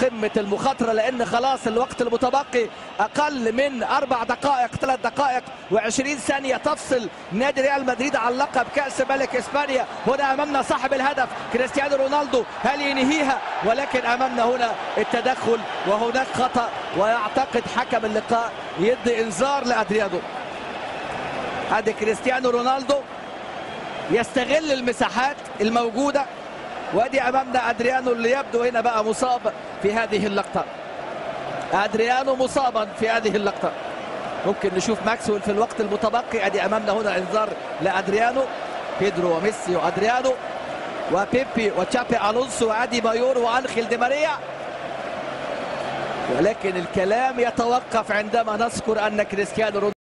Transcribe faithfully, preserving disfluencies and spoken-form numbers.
قمة المخاطرة، لأن خلاص الوقت المتبقي أقل من أربع دقائق، ثلاث دقائق وعشرين ثانية تفصل نادي ريال مدريد عن لقب كأس ملك إسبانيا. هنا أمامنا صاحب الهدف كريستيانو رونالدو، هل ينهيها؟ ولكن أمامنا هنا التدخل وهناك خطأ، ويعتقد حكم اللقاء يدي إنذار لأدريانو. هذا كريستيانو رونالدو يستغل المساحات الموجودة، وادي امامنا ادريانو اللي يبدو هنا بقى مصاب في هذه اللقطه. ادريانو مصابا في هذه اللقطه. ممكن نشوف ماكسويل في الوقت المتبقي. ادي امامنا هنا انذار لادريانو. بيدرو وميسي وادريانو وبيبي وتشابي الونسو وادي بايور وانخيل دي ماريا. ولكن الكلام يتوقف عندما نذكر ان كريستيانو